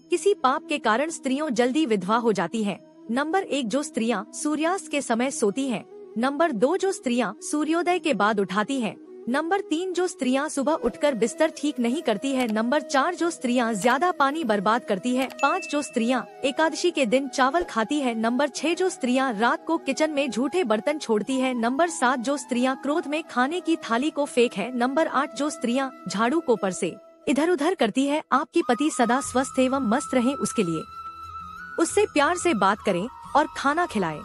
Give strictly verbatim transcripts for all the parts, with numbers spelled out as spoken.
किसी पाप के कारण स्त्रियों जल्दी विधवा हो जाती हैं। नंबर एक, जो स्त्रियां सूर्यास्त के समय सोती हैं। नंबर दो, जो स्त्रियां सूर्योदय के बाद उठाती हैं। नंबर तीन, जो स्त्रियां सुबह उठकर बिस्तर ठीक नहीं करती है। नंबर चार, जो स्त्रियां ज्यादा पानी बर्बाद करती है। पाँच, जो स्त्रियां एकादशी के दिन चावल खाती है। नंबर छह, जो स्त्रियां रात को किचन में झूठे बर्तन छोड़ती है। नंबर सात, जो स्त्रियां क्रोध में खाने की थाली को फेंक है। नंबर आठ, जो स्त्रियां झाड़ू को पर से इधर उधर करती है। आपकी पति सदा स्वस्थ एवं मस्त रहे, उसके लिए उससे प्यार से बात करें और खाना खिलाएं।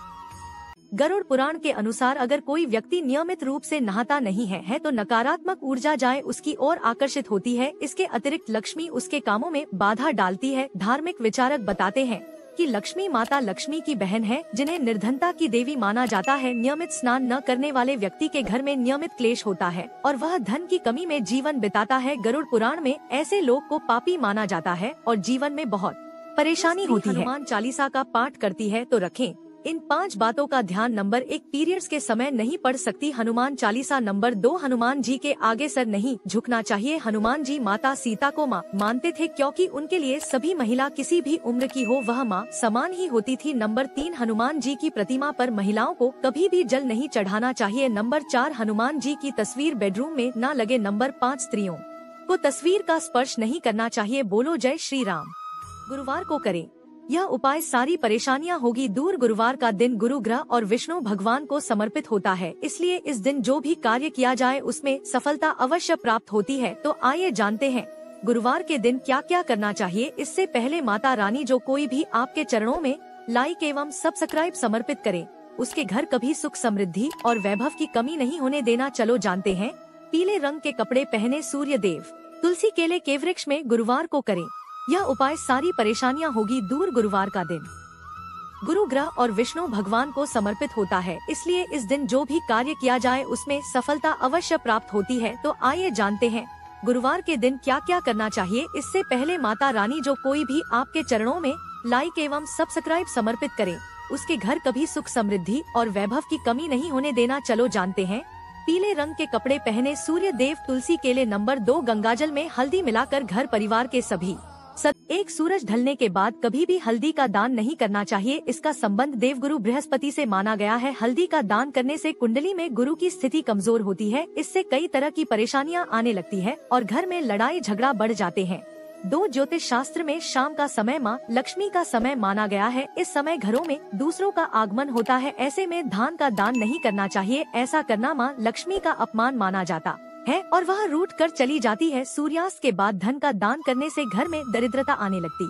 गरुड़ पुराण के अनुसार अगर कोई व्यक्ति नियमित रूप से नहाता नहीं है, है तो नकारात्मक ऊर्जा जाए उसकी ओर आकर्षित होती है। इसके अतिरिक्त लक्ष्मी उसके कामों में बाधा डालती है। धार्मिक विचारक बताते हैं कि लक्ष्मी माता लक्ष्मी की बहन है, जिन्हें निर्धनता की देवी माना जाता है। नियमित स्नान न करने वाले व्यक्ति के घर में नियमित क्लेश होता है और वह धन की कमी में जीवन बिताता है। गरुड़ पुराण में ऐसे लोग को पापी माना जाता है और जीवन में बहुत परेशानी होती है। हनुमान चालीसा का पाठ करती है तो रखें इन पांच बातों का ध्यान। नंबर एक, पीरियड्स के समय नहीं पढ़ सकती हनुमान चालीसा। नंबर दो, हनुमान जी के आगे सर नहीं झुकना चाहिए। हनुमान जी माता सीता को माँ मानते थे, क्योंकि उनके लिए सभी महिला किसी भी उम्र की हो वह माँ समान ही होती थी। नंबर तीन, हनुमान जी की प्रतिमा पर महिलाओं को कभी भी जल नहीं चढ़ाना चाहिए। नंबर चार, हनुमान जी की तस्वीर बेडरूम में न लगे। नंबर पाँच, स्त्रियों को तस्वीर का स्पर्श नहीं करना चाहिए। बोलो जय श्री राम। गुरुवार को करें यह उपाय, सारी परेशानियां होगी दूर। गुरुवार का दिन गुरु ग्रह और विष्णु भगवान को समर्पित होता है, इसलिए इस दिन जो भी कार्य किया जाए उसमें सफलता अवश्य प्राप्त होती है। तो आइए जानते हैं गुरुवार के दिन क्या क्या करना चाहिए। इससे पहले माता रानी जो कोई भी आपके चरणों में लाइक एवं सब्सक्राइब समर्पित करे, उसके घर कभी सुख समृद्धि और वैभव की कमी नहीं होने देना। चलो जानते हैं। पीले रंग के कपड़े पहने सूर्य देव, तुलसी, केले के वृक्ष में गुरुवार को करें यह उपाय, सारी परेशानियां होगी दूर। गुरुवार का दिन गुरु ग्रह और विष्णु भगवान को समर्पित होता है, इसलिए इस दिन जो भी कार्य किया जाए उसमें सफलता अवश्य प्राप्त होती है। तो आइए जानते हैं गुरुवार के दिन क्या क्या करना चाहिए। इससे पहले माता रानी जो कोई भी आपके चरणों में लाइक एवं सब्सक्राइब समर्पित करे, उसके घर कभी सुख समृद्धि और वैभव की कमी नहीं होने देना। चलो जानते हैं। पीले रंग के कपड़े पहने सूर्य देव, तुलसी, केले। नंबर दो, गंगाजल में हल्दी मिलाकर घर परिवार के सभी सब एक, सूरज ढलने के बाद कभी भी हल्दी का दान नहीं करना चाहिए। इसका संबंध देवगुरु बृहस्पति से माना गया है। हल्दी का दान करने से कुंडली में गुरु की स्थिति कमजोर होती है, इससे कई तरह की परेशानियां आने लगती है और घर में लड़ाई झगड़ा बढ़ जाते हैं। दो, ज्योतिष शास्त्र में शाम का समय माँ लक्ष्मी का समय माना गया है। इस समय घरों में दूसरों का आगमन होता है, ऐसे में धान का दान नहीं करना चाहिए। ऐसा करना माँ लक्ष्मी का अपमान माना जाता है और वह रूठ कर चली जाती है। सूर्यास्त के बाद धन का दान करने से घर में दरिद्रता आने लगती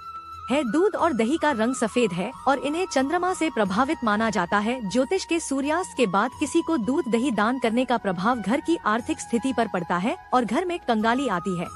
है। दूध और दही का रंग सफेद है और इन्हें चंद्रमा से प्रभावित माना जाता है। ज्योतिष के सूर्यास्त के बाद किसी को दूध दही दान करने का प्रभाव घर की आर्थिक स्थिति पर पड़ता है और घर में कंगाली आती है।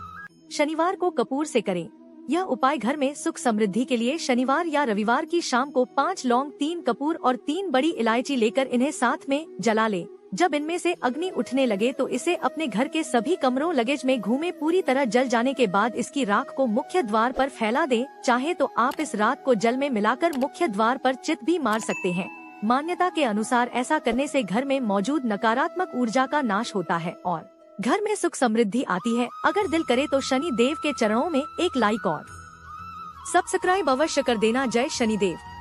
शनिवार को कपूर से करें यह उपाय, घर में सुख समृद्धि के लिए शनिवार या रविवार की शाम को पाँच लौंग, तीन कपूर और तीन बड़ी इलायची लेकर इन्हें साथ में जला ले। जब इनमें से अग्नि उठने लगे तो इसे अपने घर के सभी कमरों लगेज में घूमे। पूरी तरह जल जाने के बाद इसकी राख को मुख्य द्वार पर फैला दें। चाहे तो आप इस राख को जल में मिलाकर मुख्य द्वार पर चित भी मार सकते हैं। मान्यता के अनुसार ऐसा करने से घर में मौजूद नकारात्मक ऊर्जा का नाश होता है और घर में सुख समृद्धि आती है। अगर दिल करे तो शनि देव के चरणों में एक लाइक और सब्सक्राइब अवश्य कर देना। जय शनिदेव।